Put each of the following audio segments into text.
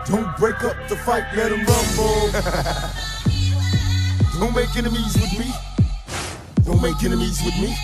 Don't break up the fight, let them rumble. Don't make enemies with me. Don't make enemies with me.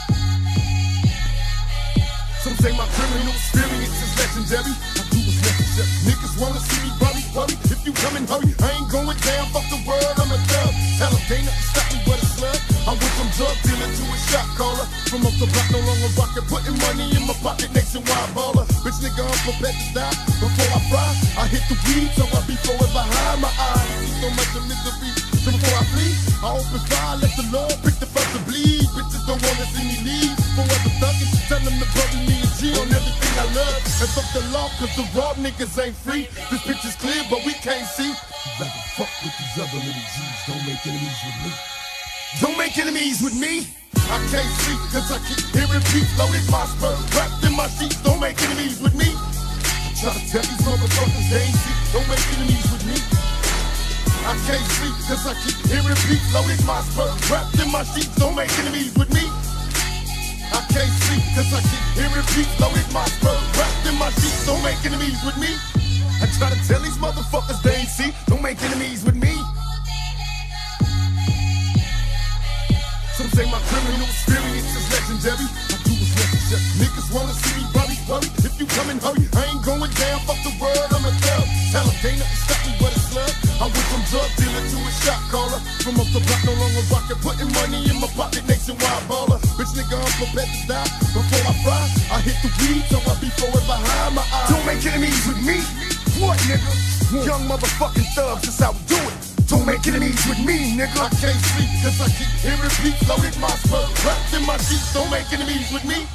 Some say my criminal experience is legendary. I do what's necessary. Niggas wanna see me worry. If you come and hurry, I ain't going down. Fuck the world, I'm a thug. Tell them they nothing stop me but a slug. I went from drug dealer to a shot caller. From up the block, no longer rockin', putting money in my pocket, nationwide baller. Bitch nigga, I'm prepared to die. Before I fry, I hit the weed, so I be forever high. My eyes see so much of misery. So before I flee, I open fire, let the Lord pick the first to bleed. Bitches don't wanna see me leave. Forever thuggin', tell them to bury me and G on everything I love. And fuck the law, cause the raw niggas ain't free. This bitch is clear, but we can't see. Rather fuck with these other little G's. Don't make enemies with me. Don't make enemies with me. I can't sleep, cause I keep hearing beats loaded my spurs, wrapped in my sheets. Don't make enemies with me. I try to tell these motherfuckers they ain't see. Don't make enemies with me. I can't sleep, cause I keep hearing beats loaded my spurs, wrapped in my sheets. Don't make enemies with me. I can't sleep, cause I keep hearing beats loaded my spurs, wrapped in my sheets. Don't make enemies with me. I try to tell these motherfuckers they ain't see. Don't make enemies with me. Some say my criminal experience is legendary. I do what's necessary. Niggas wanna see me worry. If you come and hurry, I ain't going down. Fuck the world, I'm a thug. Tell them they nothing stop me but a slug. I went from drug dealer to a shot caller. From up the block, no longer rockin', putting money in my pocket, nationwide baller. Bitch nigga, I'm prepared to die. Before I fry, I hit the weed, so I be forever high. My eyes don't make enemies with me. What, nigga? Young motherfucking thugs, that's how we do it. Don't make enemies with me, nigga. I can't sleep, cause I keep hearing beats loaded my spurs, wrapped in my sheets. Don't make enemies with me.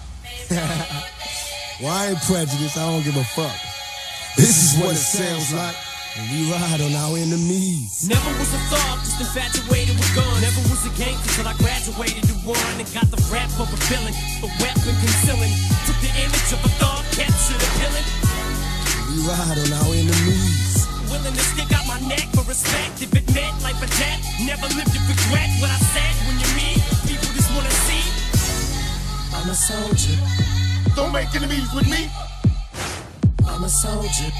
Well, I ain't prejudiced, I don't give a fuck. This is what it sounds like when we ride on our enemies. Never was a thug, just infatuated with guns. Never was a gangster till I graduated to one and got the rap of a villain, a weapon concealing. Took the image of a thug, captured a villain. We ride on our enemies. Willing to stick out my neck for respect. If it meant life or death, never lived to regret what I said. When you meet people just wanna see I'm a soldier. Don't make enemies with me. I'm a soldier.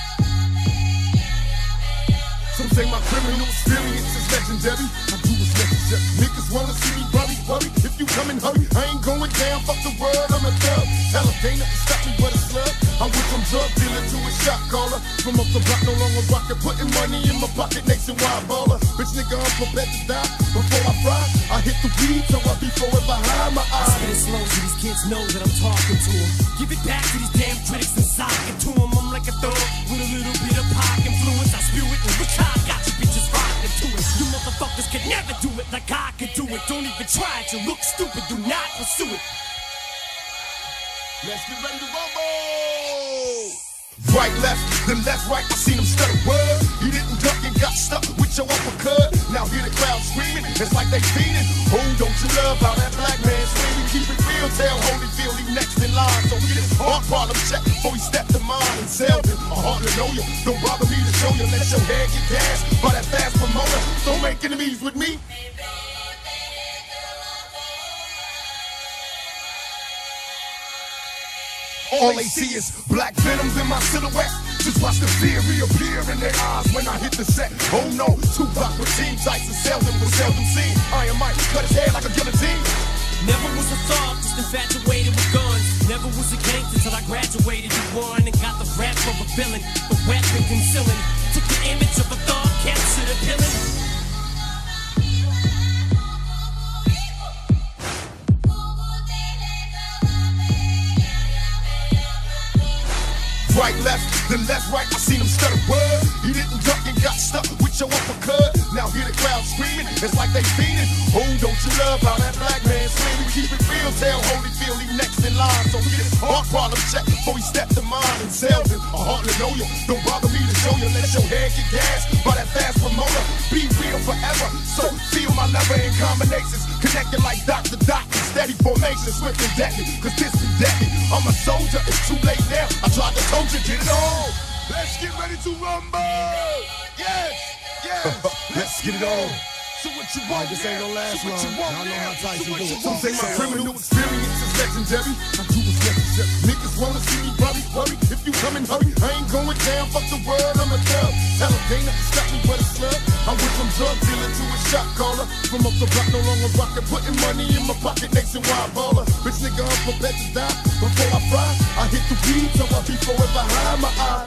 Some say my criminal experience is legendary. I do what's necessary. Niggas wanna see me worry. If you come and hurry, I ain't going down. Fuck the world, I'm a thug. Tell them they nothing stop me but a slug. I went from drug dealer to a shot caller. From up the block, no longer rockin', putting money in my pocket, nationwide baller. Bitch nigga, I'm prepared to die. Before I fry, I hit the weed, so I be forever high. My eyes spit it slow so these kids know that I'm talking to them. Give it back to these damn critics and sock it to them. I'm like a thug with a little bit of pop influence. I spew it and look how I got you bitches rockin' to it. You motherfuckers could never do it like I could do it. Don't even try it, you look stupid, do not pursue it. Let's get ready to rumble! Right, left, then left, right, I seen him stutter word. He didn't duck and got stuck with your uppercut. Now hear the crowd screaming, it's like they feeding. Oh, don't you love how that black man screaming? Keep it real, tell Holyfield he next in line. So get his heart problem check before he stepped to mine and Selvin. I hardly know you, don't bother me to show you. Let your head get gas by that fast promoter. Don't make enemies with me. All they see is black venoms in my silhouette. Just watch the fear reappear in their eyes when I hit the set. Oh no, Tupac with team tights and seldom was seldom seen. Iron Mike cut his head like a guillotine. Never was a thug, just infatuated with guns. Never was a gangster till I graduated to one and got the rap of a villain, a weapon concealing. Took the image of a thug, captured a villain. Right, left, then left, right, I seen him stutter word. He didn't duck and got stuck with your uppercut. Now hear the crowd screaming, it's like they feeding. Oh, don't you love how that black man screaming? Keep it real, tell Holyfield he next in line. So get his heart problem check before he stepped to mine and Selvin. I hardly know you, don't bother me to show you. Let your head get gas by that fast promoter. Be real forever, so feel my lever in combinations. Connected like Dr. Doc, steady formation, swift and deadly. Cause this be deadly, I'm a soldier, it's too late now. I tried to told you, get it on. Let's get ready to rumble. Yes, let's get it on. So what you want? This ain't gonna last long. Y'all know how tight you do it. Some say my criminal experience is legendary. I do what's necessary. Niggas wanna see me worry. If you come and hurry, I ain't going down. Fuck the world, I'm a thug. Tell her Dana, stop me with a slug. I went from drug dealer to a shot caller. From up the block, no longer rockin', putting money in my pocket, nationwide baller. Bitch nigga, I'm prepared to die. Before I fry, I hit the weed, so I be forever high in my eye.